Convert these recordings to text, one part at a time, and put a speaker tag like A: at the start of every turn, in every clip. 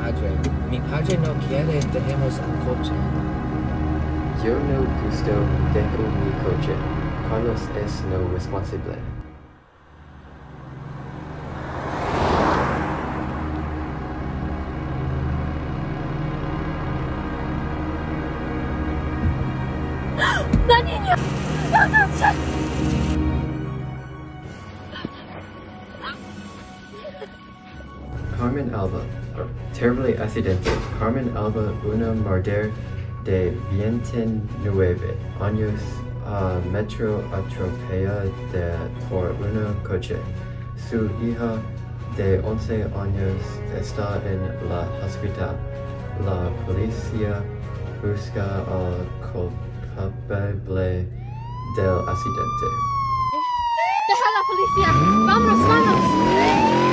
A: padre. Mi padre no quiere, dejemos el coche.
B: Yo no gusto, dejo mi coche. Carlos es no responsable.
C: ¡La niña! ¡La noche!
B: Carmen Alba, terribly accidente. Carmen Alba, una mujer de 29 años, metro atropella por un coche. Su hija de 11 años está en la hospital. La policía busca al culpable del accidente.
C: ¡Deja a la policía! ¡Vámonos, vamos!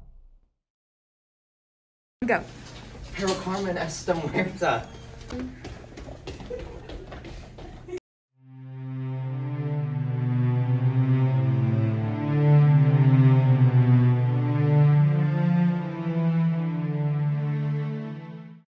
A: Go. Pero Carmen está muerta.